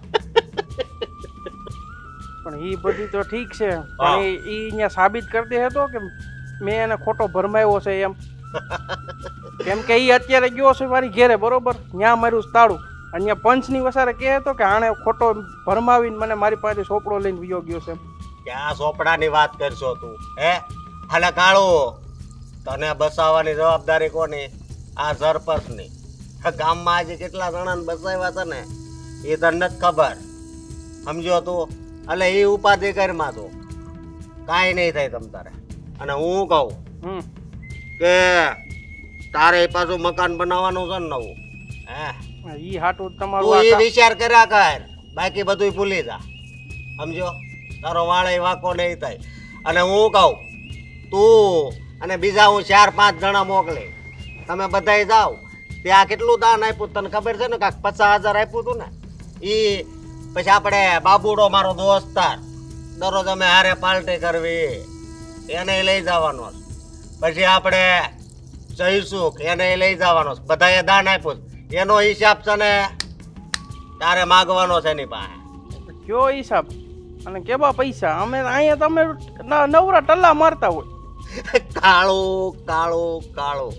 પણ ઈ બધી તો ઠીક છે, પણ ઈ અહીંયા સાબિત કરતી હતો કે મેં એને ખોટો ભરમાયો છે એમ. કેમ કે ઈ અત્યારે ગયો છે મારી ઘેરે, બરોબર? ત્યાં મારું તાળું. અહીંયા પંચની વસારે કહે તો કે આણે ખોટો ભરમાવીને મને મારી પાસે સોપડો લઈને વિયો ગયો છે. ક્યાં સોપડાની વાત કરશો તું? હે હાલે કાળો તને બસાવવાની જવાબદારી કોની? આ સરપંચની. ગામમાં આજે કેટલા જણાને બસાવ્યા છે ને એ તને નથી ખબર, સમજો તું. એટલે એ ઉપાધિ કરમાં તું કાંઈ નહીં થાય તમ તારે. અને હું કહું કે તારે પાછું મકાન બનાવવાનું છે ને નવું. હે ઈ હાટું તું તમારું એ વિચાર કર્યા કર, બાકી બધું ભૂલી જા, સમજો. તારો વાળે વાંકો નહીં થાય. અને હું કહું તું અને બીજા હું 4-5 જણા મોકલી, તમે બધાય જાઓ. ત્યાં કેટલું દાન આપ્યું તને ખબર છે ને? કાંક 50,000 આપ્યું હતું ને. એ પછી આપણે બાબુડો મારો દોસ્તાર દરરોજ અમે હારે પાર્ટી કરવી એને લઈ જવાનો. પછી આપણે જઈશું એને લઈ જવાનો. બધાએ દાન આપ્યું, એનો હિસાબ છે ને તારે માગવાનો છે એની પાસે. કયો હિસાબ અને કેવા પૈસા? અમે અહીંયા તમે નવરા ટલ્લા મારતા હોય. કાળું કાળું કાળું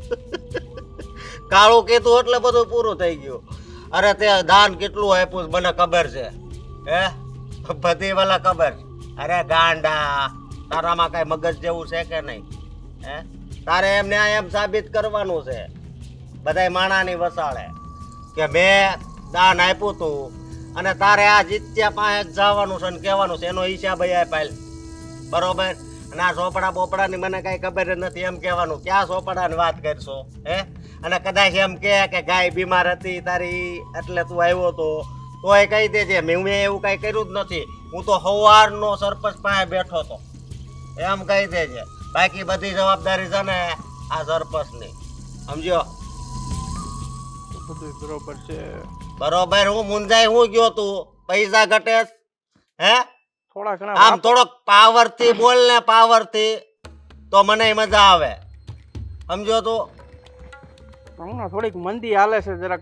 કાળું કીધું એટલે બધું પૂરું થઈ ગયું. અરે તે દાન કેટલું આપ્યું મને ખબર છે. હે બધી વાલા ખબર છે. અરે ગાંડા તારામાં કઈ મગજ જેવું છે કે નહીં? હે તારે એમને એમ સાબિત કરવાનું છે બધાય માણાની વસાળે કે મેં દાન આપ્યું તું અને તારે આ જીત્યા પાસે જવાનું છે અને કહેવાનું છે એનો હિસાબ આપાયેલ, બરોબર? અને આ ચોપડા બોપડાની મને કઈ ખબર જ નથી એમ કહેવાનું. ક્યાં ચોપડાની વાત કરશો? હે અને કદાચ એમ કે ગાય બીમાર હતી તારી એટલે તું આવ્યો તો તોય કહી દેજે મેં એવું કઈ કર્યું જ નથી. હું તો સવારનો સરપંચ પાસે બેઠો હતો એમ કહી દેજે. બાકી બધી જવાબદારી છે ને આ સરપંચની. સમજો? બધું બરોબર છે. બરોબર. હું મુંજાઈ હું ગયો તું પૈસા ઘટે હે? થોડા ઘણા આમ થોડોક પાવર થી બોલ ને, પાવર થી, તો મને મજા આવે. સમજો તું? હમણાં થોડીક મંદી હાલે છે જરાક.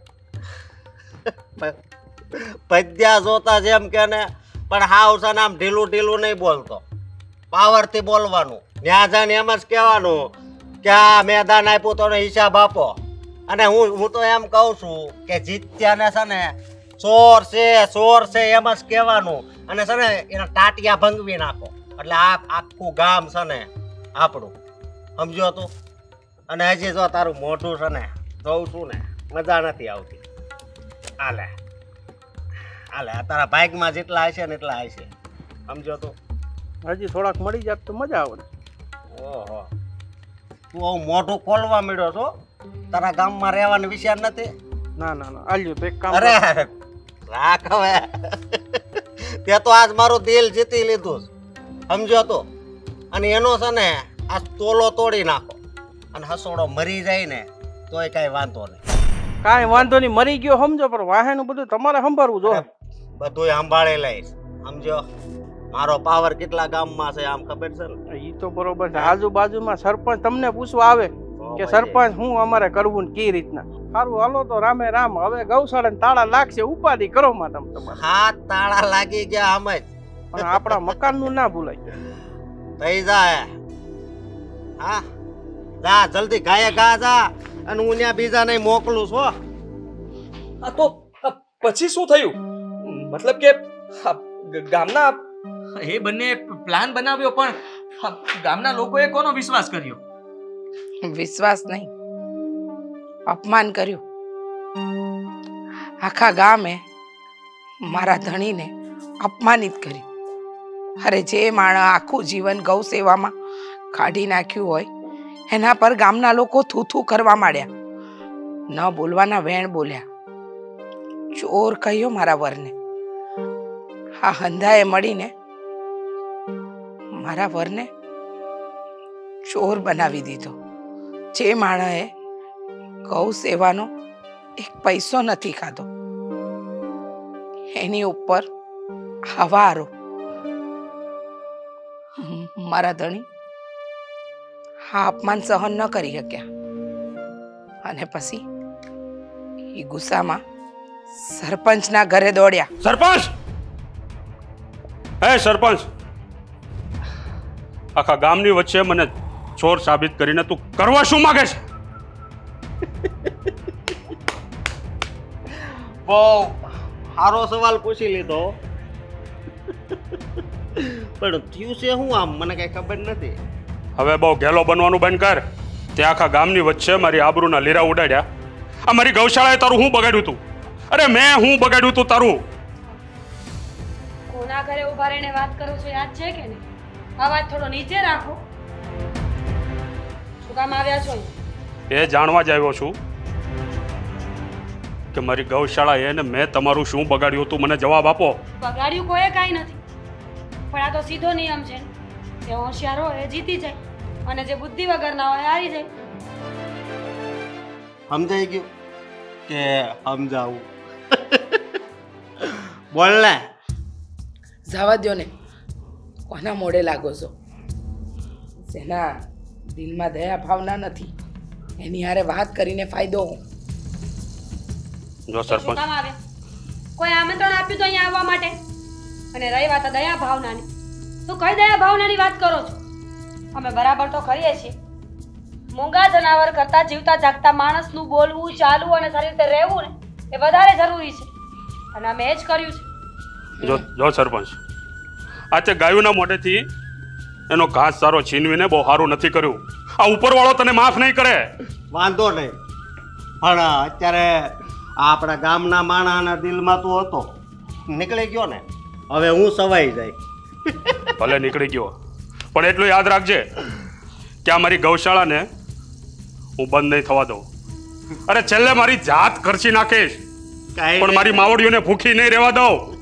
પદ્યા જોતા જેમ કે ને, પણ હાવ છે ને આમ ઢીલું ઢીલું નહીં બોલતો, પાવર થી બોલવાનું. ત્યાં જઈને એમ જ કહેવાનું કે આ મેદાન આપ્યું તો હિસાબ આપો. અને હું તો એમ કહું છું કે જીત્યાને છે ને ચોર છે એમ જ કહેવાનું. અને છે ને એના ટાટિયા ભંગવી નાખો એટલે આ આખું ગામ છે ને આપણું. સમજો તું? અને હજી જો તારું મોઢું છે ને જોઉં છું ને મજા નથી આવતી. હાલે હાલે, તારા ભાગમાં જેટલા હશે ને એટલા હશે. સમજો તું? હજી થોડાક મળી જાત તો મજા આવે. ઓહો, તું આવું મોઢું ખોલવા મળ્યો છો? તારા ગામમાં રહેવાનો વિચાર નથી? ના ના ના, આલ્યું તો એક કામ. અરે રાખ હવે. તે તો આજ મારું દિલ જીતી લીધું. સમજો તું? અને એનો છે ને આ તોલો તોડી નાખો અને હસોડો મરી જાય ને તોય કઈ વાંધો નહીં. કાંઈ વાંધો નહીં, મરી ગયો સમજો, પણ વાહેનું બધું તમારે સંભાળવું જો. બધું સંભાળી લઈશ. સમજો? મારો પાવર કેટલા ગામમાં છે આમ ખબર છે ને? એ તો બરોબર છે. આજુબાજુમાં સરપંચ તમને પૂછવા આવે કે સરપંચ હું અમારે કરવું ને કઈ રીતના. સારું હાલો તો રામે રામ. હવે ગૌશાળા તાળા લાગશે, ઉપાધિ કરો માં તમે તમારે. હા, તાળા લાગી ગયા આમ જ. પણ આપણા મકાન નું ના ભૂલાય. થઈ જાય. હા જા જલ્દી, ગાયે ગા જા. અને હું ત્યાં બીજા નહીં મોકલું છું. આ તો પછી શું થયું? મતલબ કે ગામના એ બંને પ્લાન બનાવ્યો, પણ ગામના લોકોએ કોનો વિશ્વાસ કર્યો? વિશ્વાસ નહીં, અપમાન કર્યું. આખા ગામે મારા ધણીને અપમાનિત કર્યું. અરે જે માણસ આખું જીવન ગૌ સેવામાં કાઢી નાખ્યું હોય એના પર ગામના લોકો થૂથું કરવા માંડ્યા. ન બોલવાના વેણ બોલ્યા. ચોર કહ્યો મારા વરને. આ હંધાએ મળીને મારા વરને ચોર બનાવી દીધો. જે માણસે ગૌ સેવાનો એક પૈસો નથી ખાધો એની ઉપર હવારો. મારા ધણી આ અપમાન સહન ન કરી શક્યા અને પછી એ ગુસ્સામાં સરપંચના ઘરે દોડ્યા. સરપંચ! હે સરપંચ! આખા ગામની વચ્ચે મને ચોર સાબિત કરીને તું કરવા શું માંગે છે? બહુ સારો સવાલ પૂછી લીધો, પણ થયું છે હું આમ મને કઈ ખબર નથી. હવે બહુ ઘેલો બનવાનું બંધ કર. તે આખા ગામની વચ્ચે મારી આબરૂના લીરા ઉડાડ્યા. આ મારી ગૌશાળાએ તારું હું બગાડ્યું તું? અરે મેં હું બગાડ્યું તું તારું? કોના ઘરે ઉભા રહીને વાત કરો છો યાદ છે કે નહીં? અવાજ થોડો નીચે રાખો. શું કામ આવ્યા છો? એ જાણવા જ આવ્યો છું કે મારી ગૌશાળાએ ને મેં તમારું શું બગાડ્યું હતું. મને જવાબ આપો. બગાડ્યું કોઈએ કાંઈ નથી, પણ આ તો સીધો નિયમ છે. જે હોશિયાર હોય એ જીતી જાય અને જે બુદ્ધિ વગરના હોય હારી જાય. સમજાઈ ગયું કે સમજાવું? બોલ ને. જવા દ્યો ને. કોના મોડે લાગો છો? જેના દિલમાં દયા ભાવના નથી એની હારે વાત કરીને ફાયદો. જો શું સરપંચ, કામ આવ્યા? કોઈ આમંત્રણ આપ્યું તો અહીંયા આવવા માટે? અને રહી વાત આ દયા ભાવનાની, તો કઈ દયા ભાવનાની વાત કરો છો? અમે બરાબર તો કરીએ છીએ. મૂંગા જનાવર કરતા જીવતા જાગતા માણસનું બોલવું, ચાલવું અને સારી રીતે રહેવું ને એ વધારે જરૂરી છે. અને અમે એ જ કર્યું છે. જો સરપંચ, આ તે ગાયોના મોઢેથી એનો ઘાસ સારો છીનવીને બહુ સારું નથી કર્યું. આ ઉપરવાળો તને માફ નહીં કરે. વાંધો નહીં, પણ અત્યારે આપણા ગામના માણસના દિલમાં તું હતો, નીકળી ગયો ને. હવે હું સવાઈ જાય. ભલે નીકળી ગયો, પણ એટલું યાદ રાખજે કે આ મારી ગૌશાળાને હું બંધ નહીં થવા દઉં. અરે છેલ્લે મારી જાત ખર્ચી નાખીશ, પણ મારી માવડીઓને ભૂખી નહીં રહેવા દઉં.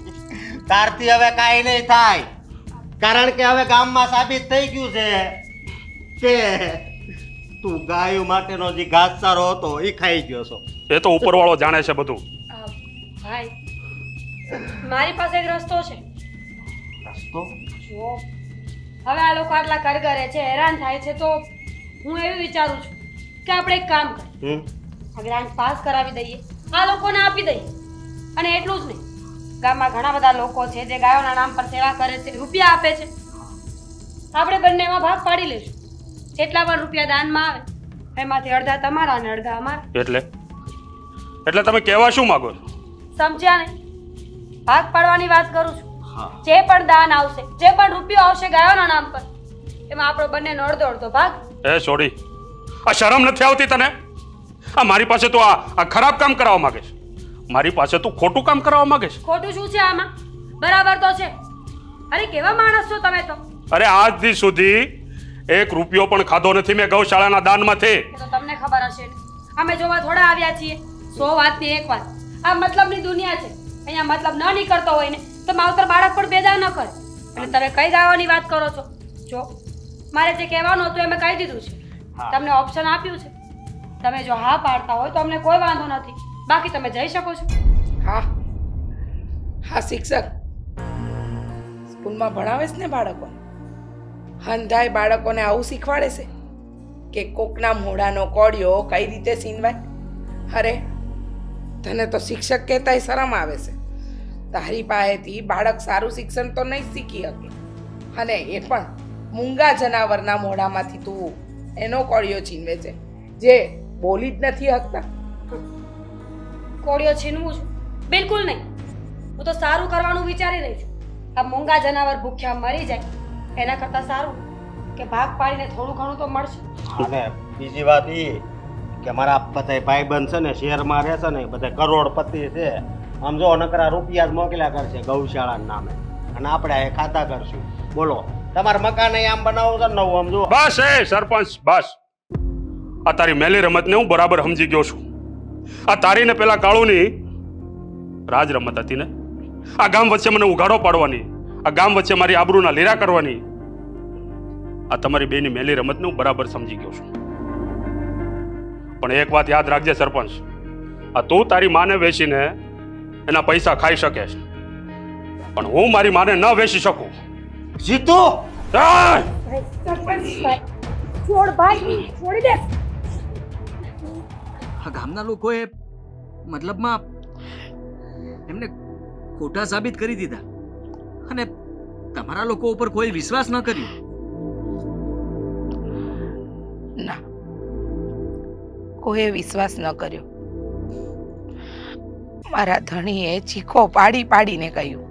તારથી હવે કાંઈ નહીં થાય, કારણ કે હવે ગામમાં સાબિત થઈ ગયું છે કે તું ગાયો માટેનો જે ઘાસચારો હતો એ ખાઈ ગયો છો. એ તો ઉપરવાળો જાણે છે બધું. ભાઈ મારી પાસે એક રસ્તો છે. રસ્તો? જો હવે આ લોકો આટલા કરગરે છે, હેરાન થાય છે, તો હું એવું વિચારું છું કે આપણે એક કામ કરીએ, આ ગ્રાન્ટ પાસ કરાવી દઈએ, આ લોકોને આપી દઈએ. અને એટલું જ નહીં, ગામમાં ઘણા બધા લોકો છે જે ગાયોના નામ પર સેવા કરે છે, રૂપિયા આપે છે. આપણે બંને એમાં ભાગ પાડી લઈશું. જેટલા પણ રૂપિયા દાનમાં આવે એમાંથી અડધા તમારા અને અડધા અમારા. એટલે તમે કહેવા શું માંગો છો? સમજ્યા નહીં? ભાગ પાડવાની વાત કરું છું. જે પણ દાન આવશે, જે પણ રૂપિયો આવશે ગાયોના નામ પર, એમાં આપણો બંનેનો અડધો અડધો ભાગ. એ છોડી, આ શરમ નથી આવતી તને? આ મારી પાસે તું આ ખરાબ કામ કરાવવા માંગે છે. મારી પાસે તું ખોટું કામ કરાવવા માંગે છે. ખોટું શું છે આમાં? બરાબર તો છે. અરે કેવા માણસ છો તમે તો. અરે આજ સુધી એક રૂપિયો પણ ખાધો નથી મેં ગૌશાળાના દાનમાંથી. તો તમને ખબર હશે ને, અમે જોવા થોડા આવ્યા છીએ. 100 વાતની એક વાત. આ મતલબની દુનિયા છે. અહીંયા મતલબ ન નીકળતો હોય ને તો માવતર બાળક પણ પેદા ન કરે. અને તમે કઈ ગાવાની વાત કરો છો? જો મારે જે કહેવાનું હતું એ મેં કહી દીધું છે. તમને ઓપ્શન આપ્યું છે. તમે જો હા પાડતા હોય તો અમને કોઈ વાંધો નથી, બાકી તમે જઈ શકો છો. હા હા, શિક્ષક સ્કૂલમાં ભણાવે છે ને બાળકોને, હંધાય બાળકોને આવું શીખવાડે છે કે કોકના મોઢાનો કોળિયો કઈ રીતે સીનવાય. અરે તને તો શિક્ષક કહેતાય શરમ આવે છે. તારી પાસેથી બાળક સારું શિક્ષણ તો નહીં શીખી શકે, અને એ પણ મૂંગા જનાવરના મોઢામાંથી તું એનો કોળિયો છીનવે છે જે બોલી જ નથી શકતા. કોળિયો છીનવું છું? બિલકુલ નહીં. હું તો સારું કરવાનું વિચારી રહી છું. આ મૂંગા જનાવર ભૂખ્યા મરી જાય એના કરતાં સારું કે ભાગ પાડીને થોડું ઘણું તો મળશે. અને બીજી વાત એ કે મારા બધા ભાઈબંધ છે ને શહેરમાં રહે છે ને, બધા કરોડપતિ છે. આમ જો નકરા રૂપિયા જ મોકલ્યા કરશે ગૌશાળાના નામે, અને આપણે એ ખાતા કરશું. બોલો, તમારે મકાન આમ બનાવવું છે ને નવું? આમ જો બસ એ સરપંચ, બસ. આ તારી મેલી રમતને હું બરાબર સમજી ગયો છું. આ તારી ને પેલા કાળુની રાજ રમત હતી ને. આ ગામ વચ્ચે મને ઉઘાડો પાડવાની, આ ગામ વચ્ચે મારી આબરૂના લીરા કરવાની. આ તમારી બેની મેલી રમતને હું બરાબર સમજી ગયો છું. પણ એક વાત યાદ રાખજે સરપંચ, આ તું તારી માને વેચીને એના પૈસા ખાઈ શકે છે, પણ હું મારી માને ન વેચી શકું. જીતુ! છોડ ભાઈ, છોડી દે. આ ગામના લોકોએ મતલબમાં એમને ખોટા સાબિત કરી દીધા, અને તમારા લોકો ઉપર કોઈ વિશ્વાસ ન કર્યો. ના, કોઈએ વિશ્વાસ ન કર્યો. મારા ધણીએ ચીખો પાડી પાડીને કહ્યું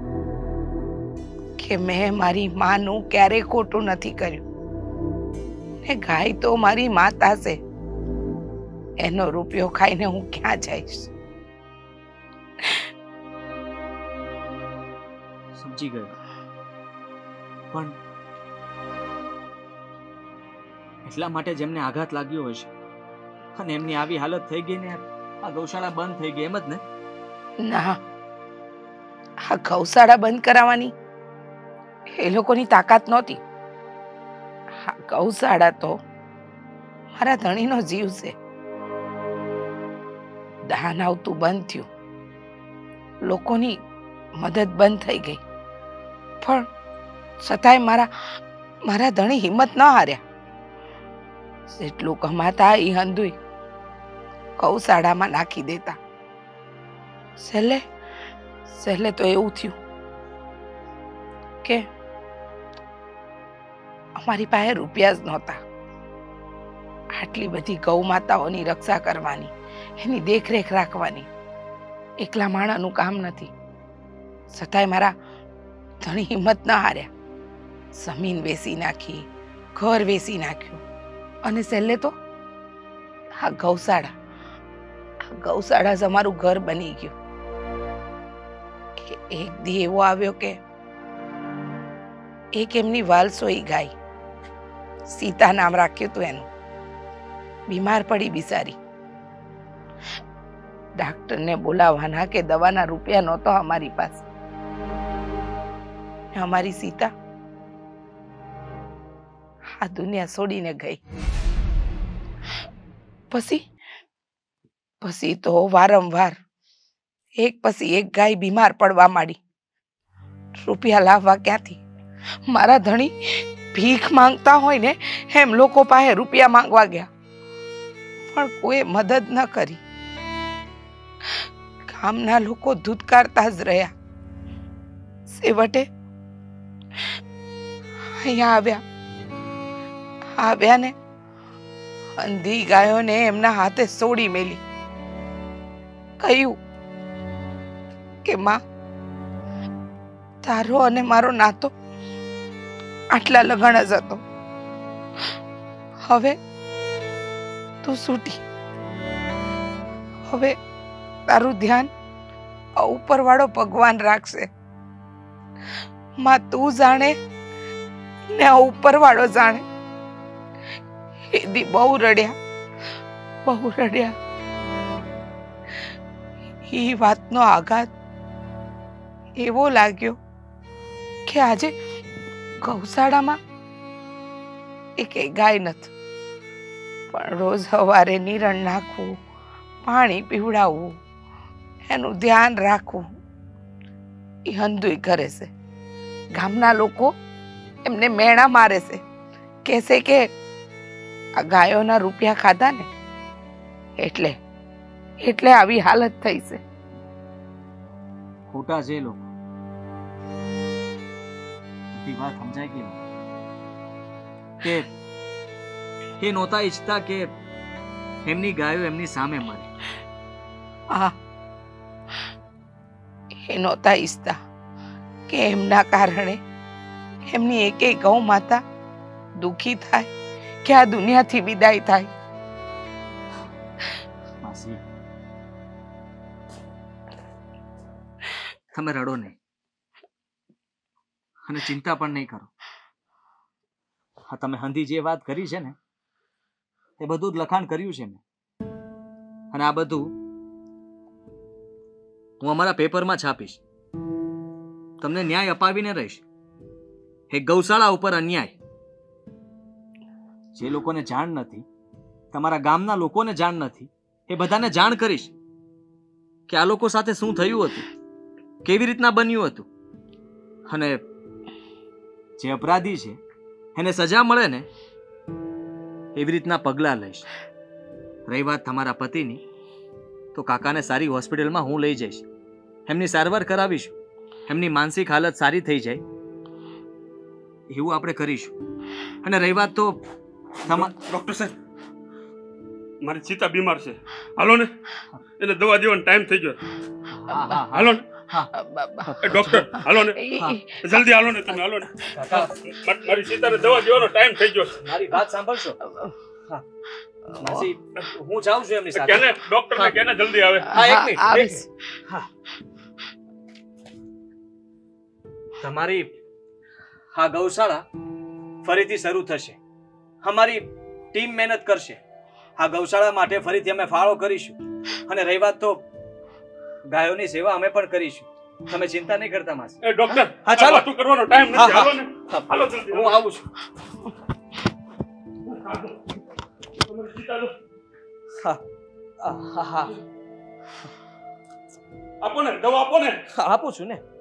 કે મેં મારી માનું ક્યારેય ખોટું નથી કર્યું, ને ગાય તો મારી માતા છે, એનો રૂપિયો ખાઈને હું ક્યાં જઈશ. સમજી ગયો, પણ એટલા માટે જેમને આઘાત લાગ્યો હશે અને એમની આવી હાલત થઈ ગઈ ને આ ગૌશાળા બંધ થઈ ગઈ, એમ જ ને? ના, આ ગૌશાળા બંધ કરાવવાની એ લોકોની તાકાત નહોતી. આ ગૌશાળા તો મારા ધણીનો જીવ છે. દાન આવતું બંધ થયું, લોકોની મદદ બંધ થઈ ગઈ, પણ છતાંય મારા ધણી હિંમત ન હાર્યા. જેટલું કમાતા એ હંધુય ગૌશાળામાં નાખી દેતા. છેલ્લે તો એવું થયું કે અમારી પાસે રૂપિયા જ નહોતા. આટલી બધી ગૌ માતાઓની રક્ષા કરવાની, એની દેખરેખ રાખવાની એકલા માણસનું કામ નથી. છતાંય મારા ધણી હિંમત ન હાર્યા. જમીન વેચી નાખી, ઘર વેચી નાખ્યું, અને છેલ્લે તો આ ગૌશાળા જ અમારું ઘર બની ગયું. એક દી એવો આવ્યો કે એક એમની વાલસોઈ ગાય, સીતા નામ રાખ્યું હતું એનું, બીમાર પડી બિચારી. ડાક્ટરને બોલાવવાના કે દવાના રૂપિયા નહોતો અમારી પાસે. અમારી સીતા આ દુનિયા છોડીને ગઈ. પછી તો વારંવાર એક પછી એક ગાય બીમાર પડવા માંડી. રૂપિયા લાવવા ક્યાંથી? મારા ધણી ભીખ માંગતા હોય ને એમ લોકો પાસે રૂપિયા માંગવા ગયા, પણ કોઈ મદદ ન કરી. ગામના લોકો ધૂતકારતા જ રહ્યા. છેવટે અહીંયા આવ્યા ને અંધી ગાયોને એમના હાથે છોડી મેલી. કહ્યું કે માં, તારો અને મારો નાતો આટલા લગણ જ હતો. હવે તું છૂટી. હવે તારું ધ્યાન ઉપરવાળો ભગવાન રાખશે. માં તું જાણે ને ઉપરવાળો જાણે. એદી બહુ રડ્યા. એ વાતનો આઘાત એવો લાગ્યો કે આજે ગૌશાળામાં એક ગાય નથી, પણ રોજ સવારે નિરણ નાખવું, પાણી પીવડાવવું, એનું ધ્યાન રાખવું એ હંધુય કરે છે. ગામના લોકો એમને મેણા મારે છે, કહેશે કે આ ગાયોના રૂપિયા ખાધા ને એટલે આવી હાલત થઈ છે. ખોટા છે લોકો. બધી વાત સમજાય કે એ નહોતા ઈચ્છતા કે એમની ગાયો એમની સામે મરે. એ નહોતા ઈચ્છતા કે એમના કારણે એમની એકેય ગૌ માતા દુખી થાય કે આ દુનિયાથી વિદાય થાય. માસી, તમે રડો નહીં અને ચિંતા પણ નહીં કરો. હા, તમે હંધી જે વાત કરી છે ને એ બધું જ લખાણ કર્યું છે મેં, અને આ બધું હું અમારા પેપરમાં છાપીશ. તમને ન્યાય અપાવીને રહીશ. એ ગૌશાળા ઉપર અન્યાય જે લોકોને જાણ નથી, તમારા ગામના લોકોને જાણ નથી, એ બધાને જાણ કરીશ કે આ લોકો સાથે શું થયું હતું, કેવી રીતના બન્યું હતું, અને જે અપરાધી છે એને સજા મળે ને એવી રીતના પગલાં લઈશ. રહી વાત તમારા પતિની, તો કાકાને સારી હોસ્પિટલમાં હું લઈ જઈશ. એમની સારવાર કરાવીશું. એમની માનસિક હાલત સારી થઈ જાય એવું આપણે કરીશું. અને રહી વાત તો ડોક્ટર સાહેબ, મારી સીતા બીમાર છે, હાલો ને, એને દવા દેવાનો ટાઈમ થઈ ગયો. હાલો ને ડોક્ટર, હાલો ને, જલ્દી હાલો ને, તમે હાલો ને. મારી સીતાને દવા દેવાનો ટાઈમ થઈ ગયો. મારી વાત સાંભળશો માસી? હું જાઉં છું એમની સાથે. કેને ડોક્ટર ને કેને જલ્દી આવે. હા, એક મિનિટ. હા, તમારી હા ગૌશાળા ફરીથી શરૂ થશે. અમારી ટીમ મહેનત કરશે. આ ગૌશાળા માટે ફરીથી અમે ફાળો કરીશું. અને રહી વાત તો ગાયોની સેવા અમે પણ કરીશું. તમે ચિંતા નહીં કરતા માસી. એ ડોક્ટર, હા ચાલો, વાતો કરવાનો ટાઈમ નથી. હાલો ને, હાલો જલ્દી. હું આવું છું. હા હા હા, આપો ને દવા, આપો ને. આપું છું ને.